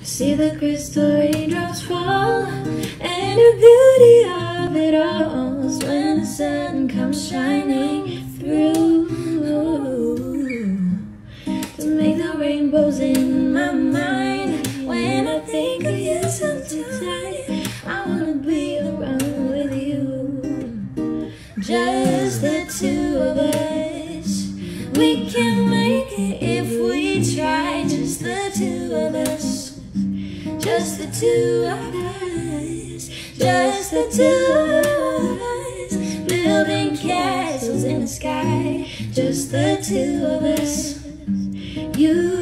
See the crystal raindrops fall, and the beauty of it all is when the sun comes shining through to make the rainbows in my mind. When I think of you sometimes, I wanna be around with you. Just the two of us, we can make it if we try. Just the two of us. Just the two of us, just the two of us, building castles in the sky. Just the two of us, you